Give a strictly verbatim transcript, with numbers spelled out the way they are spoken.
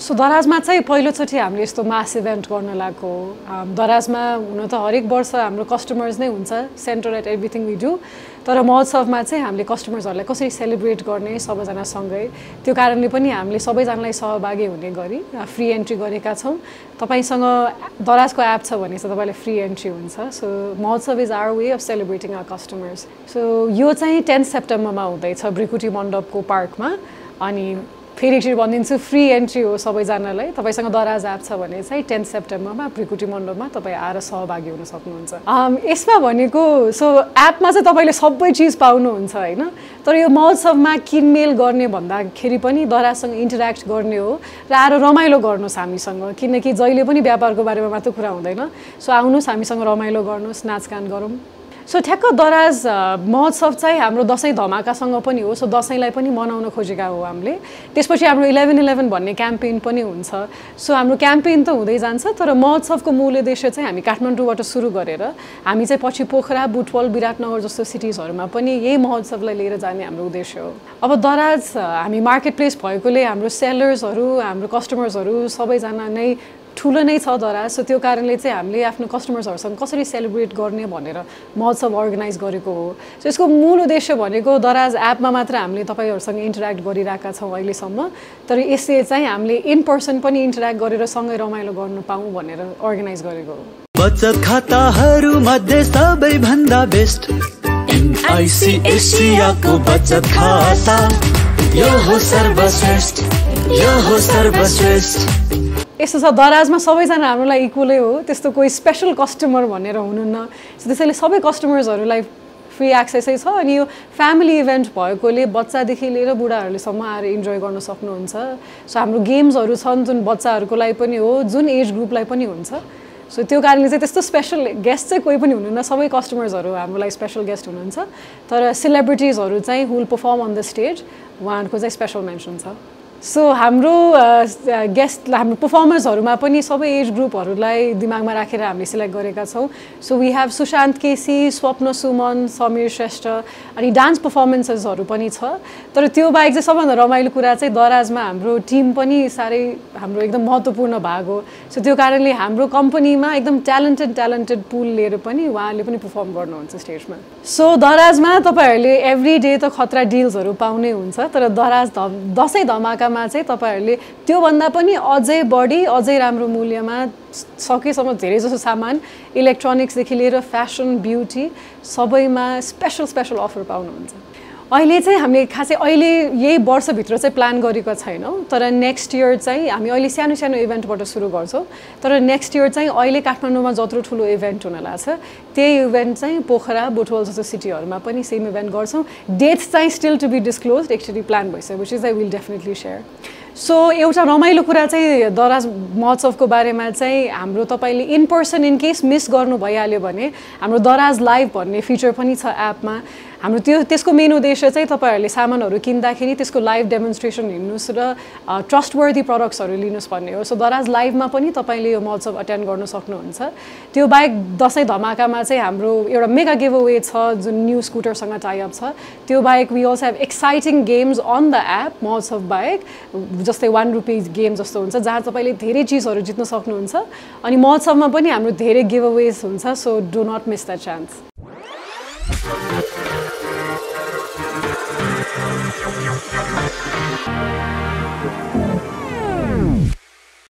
So दराजमा चाहिँ पहिलोचोटि हामीले यस्तो मास इभेन्ट गर्न लागेको हो। दराजमा हुन त हरेक वर्ष हाम्रो कस्टमर्स नै हुन्छ center at everything we do, तर महोत्सवमा चाहिँ हामीले कस्टमर्सहरूलाई कसरी सेलिब्रेट गर्ने सबैजनासँगै, त्यो कारणले पनि हामीले सबैजनालाई सहभागी हुने गरी फ्री एन्ट्री गरेका छौँ। तपाईँसँग दराजको एप छ भने चाहिँ तपाईँलाई फ्री एन्ट्री हुन्छ। सो महोत्सव is our way of celebrating our customers. So यो चाहिँ टेन्थ सेप्टेम्बरमा हुँदैछ भ्रिकुटी मण्डपको पार्कमा। अनि फेरि एकचोटि भनिदिन्छु, फ्री एन्ट्री हो सबैजनालाई। तपाईँसँग दराज एप छ भने चाहिँ टेन्थ सेप्टेम्बरमा भ्रिकुटी मण्डपमा तपाईँ आएर सहभागी हुन सक्नुहुन्छ। यसमा भनेको सो एपमा चाहिँ तपाईँले सबै चिज पाउनुहुन्छ होइन, तर यो महोत्सवमा किनमेल गर्ने भन्दाखेरि पनि दराजसँग इन्टरेक्ट गर्ने हो र आएर रमाइलो गर्नुहोस् हामीसँग, किनकि जहिले पनि व्यापारको बारेमा मात्र कुरा हुँदैन। सो आउनुहोस् हामीसँग रमाइलो गर्नुहोस्, नाचगान गरौँ। सो ठ्याक्क दराज महोत्सव चाहिँ हाम्रो दसैँ धमाकासँग पनि हो। सो दसैँलाई पनि मनाउन खोजेका हो हामीले। त्यसपछि हाम्रो इलेभेन इलेभेन भन्ने क्याम्पेन पनि हुन्छ। सो हाम्रो क्याम्पेन त हुँदै जान्छ, तर महोत्सवको मूल उद्देश्य चाहिँ हामी काठमाडौँबाट सुरु गरेर हामी चाहिँ पछि पोखरा, बुटवल, विराटनगर जस्तो सिटिजहरूमा पनि यही महोत्सवलाई लिएर जाने हाम्रो उद्देश्य हो। अब दराज हामी मार्केट प्लेस भएकोले हाम्रो सेलर्सहरू, हाम्रो कस्टमर्सहरू सबैजना नै ठुलो नै छ दराज। सो त्यो कारणले चाहिँ हामीले आफ्नो कस्टमर्सहरूसँग कसरी सेलिब्रेट गर्ने भनेर महोत्सव अर्गनाइज गरेको हो। सो यसको मूल उद्देश्य भनेको दराज एपमा मात्र हामीले तपाईँहरूसँग इन्टरेक्ट गरिरहेका छौँ अहिलेसम्म, तर यसले चाहिँ हामीले इन पर्सन पनि इन्टरेक्ट गरेर सँगै रमाइलो गर्न पाऊँ भनेर अर्गनाइज गरेको हो। बचत खाताहरू मध्ये सबैभन्दा बेस्ट एनआइसिएसियाको बचत खाता, यो हो सर्वश्रेष्ठ, यो हो सर्वश्रेष्ठ। यस्तो छ, दराजमा सबैजना हामीलाई इक्वलै हो, त्यस्तो कोही स्पेसल कस्टमर भनेर हुनुहुन्न। सो त्यसैले सबै कस्टमर्सहरूलाई फ्री एक्सेसै छ। अनि यो फ्यामिली इभेन्ट भएकोले बच्चादेखि लिएर बुढाहरूलेसम्म आएर इन्जोय गर्न सक्नुहुन्छ। सो हाम्रो गेम्सहरू छन् जुन बच्चाहरूको लागि पनि हो, जुन एज ग्रुपलाई पनि हुन्छ। सो त्यो कारणले चाहिँ त्यस्तो स्पेसल गेस्ट चाहिँ कोही पनि हुनुहुन्न, सबै कस्टमर्सहरू हाम्रो लागि स्पेसल गेस्ट हुनुहुन्छ। तर सेलिब्रिटिजहरू चाहिँ हुल पर्फर्म अन द स्टेज, उहाँहरूको चाहिँ स्पेसल मेन्सन छ। सो हाम्रो गेस्ट हाम्रो पर्फर्मर्सहरूमा पनि सबै एज ग्रुपहरूलाई दिमागमा राखेर हामीले सिलेक्ट गरेका छौँ। So we have Sushant KC, Swoopna Suman, Samir Shrestha, अनि डान्स पर्फर्मेन्सेसहरू पनि छ। तर त्यो बाहेक चाहिँ सबभन्दा रमाइलो कुरा चाहिँ दराजमा हाम्रो टिम पनि साह्रै हाम्रो एकदम महत्त्वपूर्ण भाग हो। सो त्यो कारणले हाम्रो कम्पनीमा एकदम ट्यालेन्टेड ट्यालेन्टेड पुल लिएर पनि उहाँहरूले पनि पर्फर्म गर्नुहुन्छ स्टेजमा। सो दराजमा तपाईँहरूले एभ्री डे त खतरा डिल्सहरू पाउनै हुन्छ, तर दराज ध दसैँ धमाका चाहिँ तपाईँहरूले त्योभन्दा पनि अझै बढी अझै राम्रो मूल्यमा सकेसम्म धेरै जसो सामान, इलेक्ट्रोनिक्सदेखि लिएर फ्यासन, ब्युटी सबैमा स्पेसल स्पेसल अफर पाउनुहुन्छ। अहिले चाहिँ हामीले खासै अहिले यही वर्षभित्र चाहिँ प्लान गरेको छैनौँ, तर नेक्स्ट इयर चाहिँ हामी अहिले सानो सानो इभेन्टबाट सुरु गर्छौँ। तर नेक्स्ट इयर चाहिँ अहिले काठमाडौँमा जत्रो ठुलो इभेन्ट हुन लाग्छ त्यही इभेन्ट चाहिँ पोखरा, बुटवल जस्तो सिटीहरूमा पनि सेम इभेन्ट गर्छौँ। डेट्स चाहिँ still to be disclose, actually plan भइसक्यो, which is I will definitely share. So एउटा रमाइलो कुरा चाहिँ दराज महोत्सवको बारेमा चाहिँ हाम्रो तपाईँले in person in case miss गर्नु भइहाल्यो भने हाम्रो दराज लाइभ भन्ने फिचर पनि छ एपमा। हाम्रो त्यो त्यसको मेन उद्देश्य चाहिँ तपाईँहरूले सामानहरू किन्दाखेरि त्यसको लाइभ डेमोन्स्ट्रेसन हिँड्नुहोस् र ट्रस्टवर्दी प्रडक्ट्सहरू लिनुहोस् भन्ने हो। सो दराज लाइभमा पनि तपाईँले यो महोत्सव अटेन्ड गर्न सक्नुहुन्छ। त्यो बाहेक दसैँ धमाकामा चाहिँ हाम्रो एउटा मेगा गिभ अवे छ जुन न्यू स्कुटरसँग टाइअप छ। त्यो बाहेक we also have exciting games on the app महोत्सव बाहेक, जस्तै वान रुपिज गेम जस्तो हुन्छ जहाँ तपाईँले धेरै चिजहरू जित्न सक्नुहुन्छ। अनि महोत्सवमा पनि हाम्रो धेरै गिभ अवेज हुन्छ, so do not miss the chance. Thank you.